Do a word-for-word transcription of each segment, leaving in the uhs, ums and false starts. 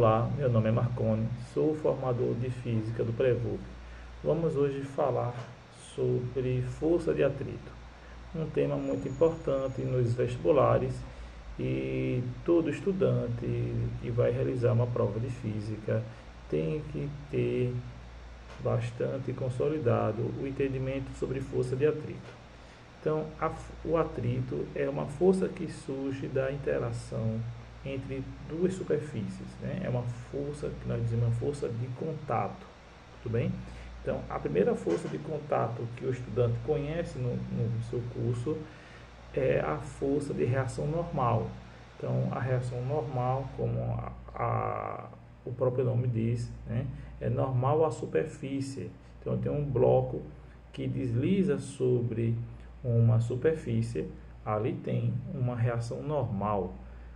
Olá, meu nome é Marconi, sou formador de Física do Prevup. Vamos hoje falar sobre força de atrito, um tema muito importante nos vestibulares e todo estudante que vai realizar uma prova de Física tem que ter bastante consolidado o entendimento sobre força de atrito. Então, a, o atrito é uma força que surge da interação entre duas superfícies, né? É uma força que nós dizemos uma força de contato, tudo bem? Então, a primeira força de contato que o estudante conhece no, no seu curso é a força de reação normal. Então, a reação normal, como a, a, o próprio nome diz, né? É normal à superfície. Então, tem um bloco que desliza sobre uma superfície, ali tem uma reação normal,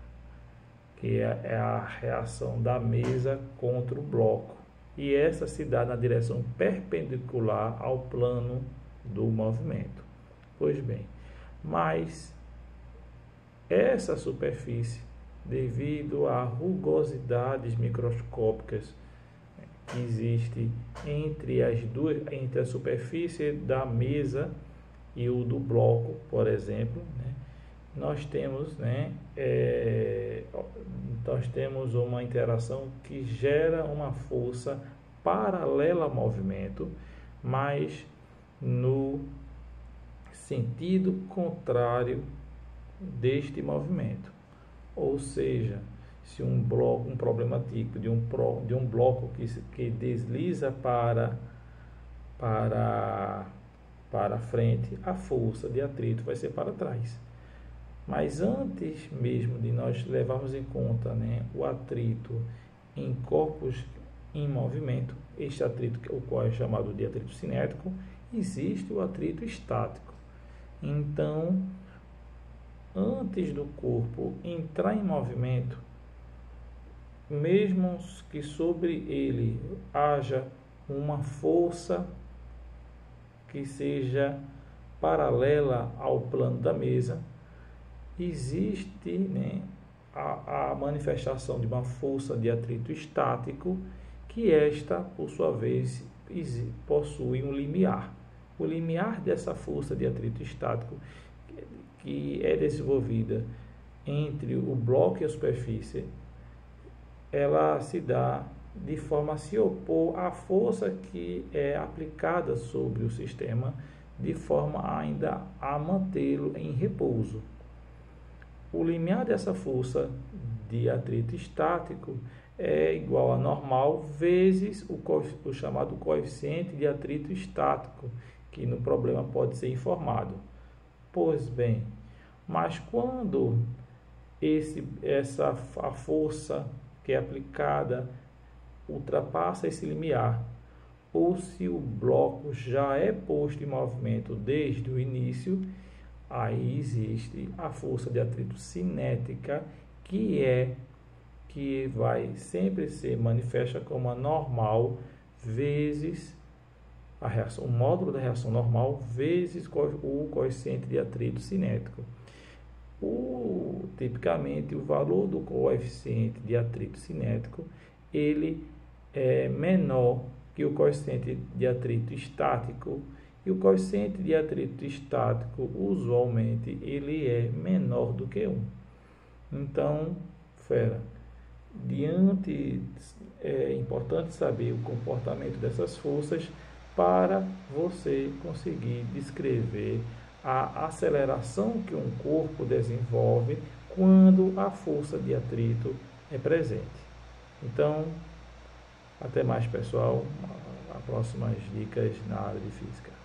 que é a reação da mesa contra o bloco. E essa se dá na direção perpendicular ao plano do movimento. Pois bem, mas essa superfície, devido a rugosidades microscópicas que existe entre as duas, entre a superfície da mesa e o do bloco, por exemplo, né? Nós temos, né, é, nós temos uma interação que gera uma força paralela ao movimento, mas no sentido contrário deste movimento. Ou seja, se um bloco, um problema típico de um, pro, de um bloco que, que desliza para, para, para frente, a força de atrito vai ser para trás. Mas antes mesmo de nós levarmos em conta, né, o atrito em corpos em movimento, este atrito, o qual é chamado de atrito cinético, existe o atrito estático. Então, antes do corpo entrar em movimento, mesmo que sobre ele haja uma força que seja paralela ao plano da mesa, existe, né, a, a manifestação de uma força de atrito estático, que esta, por sua vez, possui um limiar. O limiar dessa força de atrito estático, que é desenvolvida entre o bloco e a superfície, ela se dá de forma a se opor à força que é aplicada sobre o sistema, de forma ainda a mantê-lo em repouso. O limiar dessa força de atrito estático é igual a normal vezes o, o chamado coeficiente de atrito estático, que no problema pode ser informado. Pois bem, mas quando esse, essa, a força que é aplicada ultrapassa esse limiar, ou se o bloco já é posto em movimento desde o início, aí existe a força de atrito cinética, que é que vai sempre ser manifesta como a normal vezes a reação, o módulo da reação normal vezes o coeficiente de atrito cinético. O, tipicamente, o valor do coeficiente de atrito cinético, ele é menor que o coeficiente de atrito estático. E o coeficiente de atrito estático, usualmente, ele é menor do que um. Então, fera, diante, é importante saber o comportamento dessas forças para você conseguir descrever a aceleração que um corpo desenvolve quando a força de atrito é presente. Então, até mais, pessoal. As próximas dicas na área de física.